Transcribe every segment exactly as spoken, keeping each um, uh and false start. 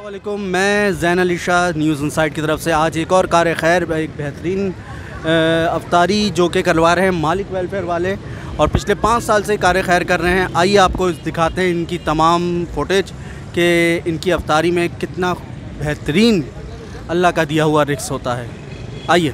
वालेकुम, मैं Zain Ali Shah news insight की तरफ से आज एक और कार खैर, एक बेहतरीन अफ्तारी जो कि करवा रहे हैं मालिक वेलफेयर वाले और पिछले पाँच साल से कार खैर कर रहे हैं। आइए आपको दिखाते हैं इनकी तमाम फुटेज कि इनकी अफ्तारी में कितना बेहतरीन अल्लाह का दिया हुआ रिस्क होता है। आइए।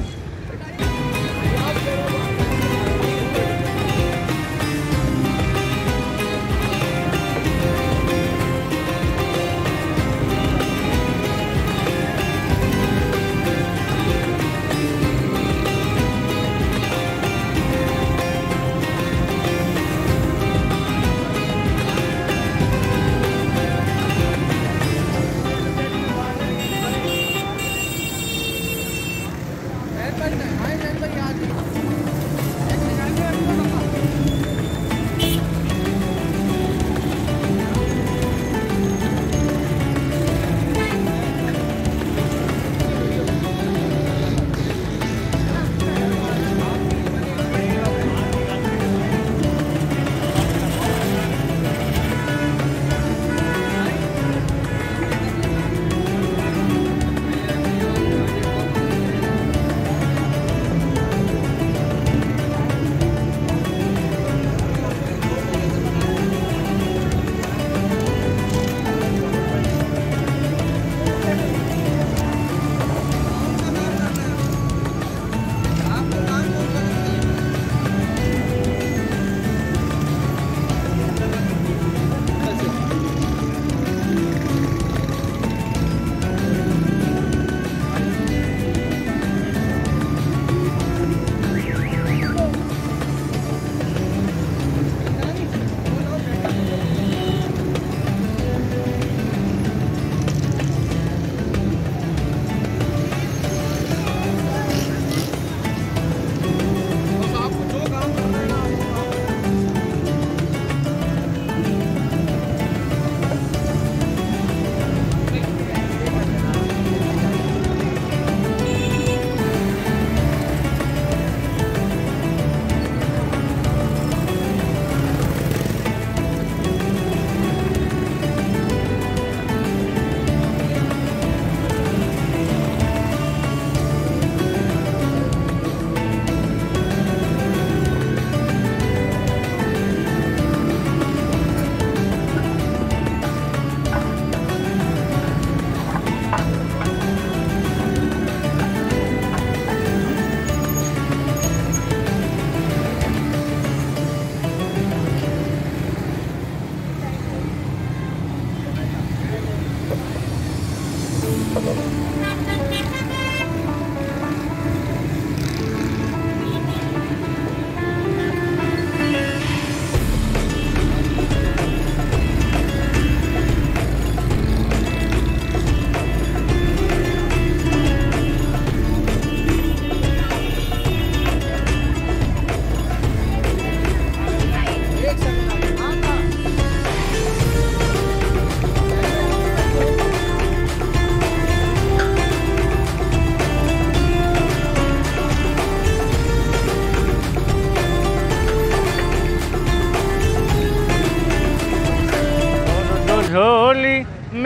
झोली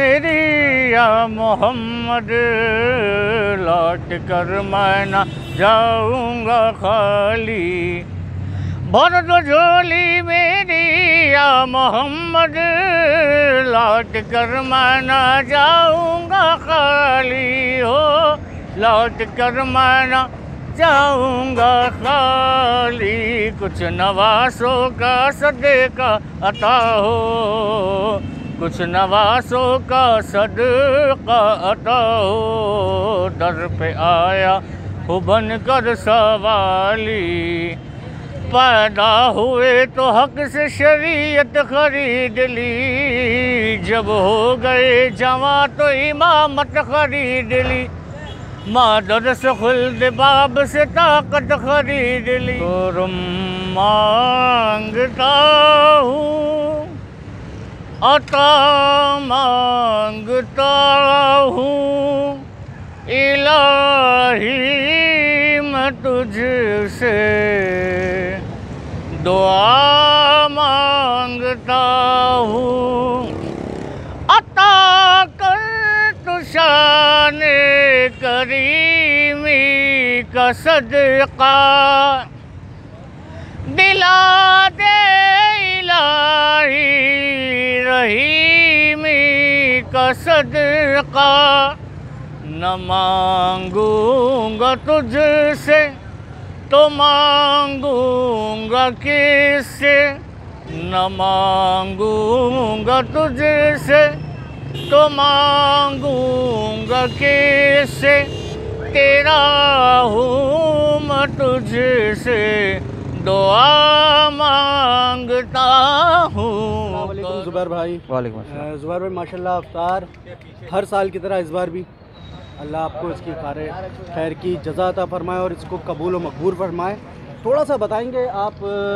मेरी या मोहम्मद, लौट कर मैं न जाऊंगा खाली। भर दो झोली मेरी या मोहम्मद, लौट कर मैं न जाऊंगा खाली। हो लौट कर मैं न जाऊंगा खाली। कुछ नवासों का सदका अता हो, कुछ नवासों का सदका अता हो। दर पे आया हो बन कर सवाली, पैदा हुए तो हक से शरीयत खरीद ली। जब हो गए जवां तो इमामत खरीद ली। मादर से खुल्द बाब से ताकत खरीद ली। तो मांगता हूँ अता मांगता हूँ इलाही मैं तुझसे, दुआ मांगता हूँ अता कर करीमी का सदका दिला दे इलाही, रहीमी का सदका। न मांगूंगा तुझसे तो मांगूंगा किससे, न मांगूंगा तुझसे तो मांगूंगा किससे, तेरा हूँ मैं तुझसे दुआ मांगता हूँ। वालेकुम ज़ुबैर भाई। वालेकुम ज़ुबैर भाई माशाल्लाह अफ्तार हर साल की तरह इस बार भी अल्लाह आपको इसकी कार खैर की जज़ा अता फरमाए और इसको कबूल व मकबूल फरमाए। थोड़ा सा बताएंगे आप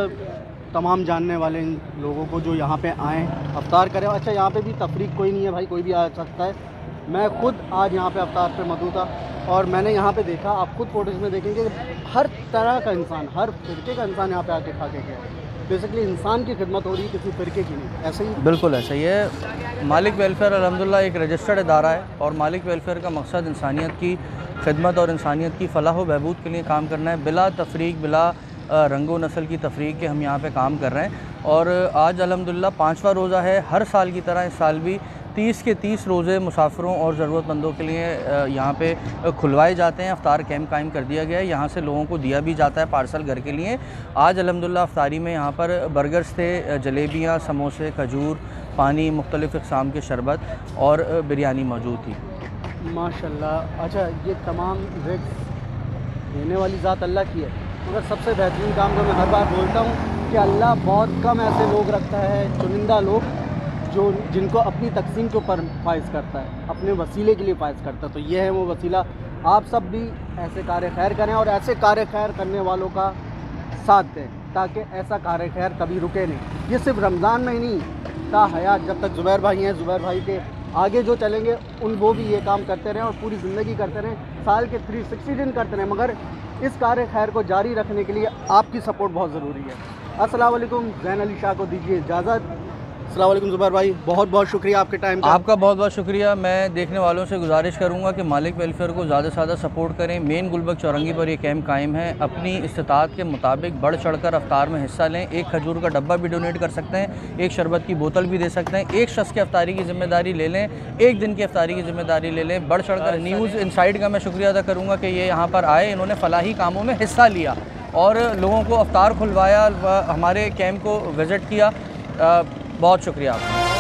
तमाम जानने वाले लोगों को जो यहाँ पे आएँ अफ्तार करें। अच्छा यहाँ पे भी तफरीक कोई नहीं है भाई, कोई भी आ सकता है। मैं ख़ुद आज यहाँ पे अफ्तार पे मौजूद था और मैंने यहाँ पे देखा, आप खुद फोटोज़ में देखेंगे हर तरह का इंसान, हर फ़िरके का इंसान यहाँ पे आके खा के गया। बेसिकली इंसान की खिदमत हो रही है, किसी फ़िरके की नहीं। ऐसे ही बिल्कुल ऐसा ही है। मालिक वेलफेयर अल्हम्दुलिल्लाह एक रजिस्टर्ड इदारा है और मालिक वेलफेयर का मकसद इंसानियत की खिदमत और इंसानियत की फ़लाह व बहबूद के लिए काम करना है, बिला तफरीक बिला रंगो नस्ल की तफरीक के हम यहाँ पे काम कर रहे हैं। और आज अल्हम्दुलिल्लाह पाँचवा रोज़ा है। हर साल की तरह इस साल भी तीस के तीस रोज़े मुसाफिरों और ज़रूरतमंदों के लिए यहाँ पे खुलवाए जाते हैं। अफ्तार कैंप कायम कर दिया गया है, यहाँ से लोगों को दिया भी जाता है पार्सल घर के लिए। आज अल्हम्दुलिल्लाह अफ्तारी में यहाँ पर बर्गर्स थे, जलेबियाँ, समोसे, खजूर, पानी, मुख्तलिफ़ इक़साम के शरबत और बिरयानी मौजूद थी माशाल्लाह। अच्छा ये तमाम रिज़्क़ देने वाली ज़ात अल्लाह की है, मगर सबसे बेहतरीन काम जो मैं हर बार बोलता हूँ कि अल्लाह बहुत कम ऐसे लोग रखता है, चुनिंदा लोग जो जिनको अपनी तकसीम के ऊपर फाइज करता है, अपने वसीले के लिए फाइज करता है। तो ये है वो वसीला। आप सब भी ऐसे कार्य खैर करें और ऐसे कार्य खैर करने वालों का साथ दें ताकि ऐसा कार्य खैर कभी रुके नहीं। ये सिर्फ रमज़ान में ही नहीं, ता हयात जब तक ज़ुबैर भाई हैं, ज़ुबैर भाई के आगे जो चलेंगे उन वो भी ये काम करते रहें और पूरी ज़िंदगी करते रहें, साल के तीन सौ साठ दिन करते रहें। मगर इस कार्य खैर को जारी रखने के लिए आपकी सपोर्ट बहुत ज़रूरी है। अस्सलाम वालेकुम। ज़ैन अली शाह को दीजिए इजाज़त। अस्सलाम वालेकुम ज़ुबैर भाई, बहुत बहुत शुक्रिया आपके टाइम का। आपका बहुत बहुत शुक्रिया। मैं देखने वालों से गुजारिश करूंगा कि मालिक वेलफेयर को ज़्यादा से ज़्यादा सपोर्ट करें। मेन गुलबर्ग चौरंगी पर ये कैंप कायम है। अपनी इस्तिताअत के मुताबिक बढ़ चढ़ कर अफ्तार में हिस्सा लें। एक खजूर का डब्बा भी डोनेट कर सकते हैं, एक शरबत की बोतल भी दे सकते हैं। एक शख्स की अफ्तारी की ज़िम्मेदारी ले लें, एक दिन की अफ्तारी की ज़िम्मेदारी ले लें। बढ़ चढ़ कर न्यूज़ इनसाइड का मैं शुक्रिया अदा करूँगा कि ये यहाँ पर आए, इन्होंने फलाही कामों में हिस्सा लिया और लोगों को अफ्तार खुलवाया, हमारे कैंप को विज़िट किया। बहुत शुक्रिया आपका।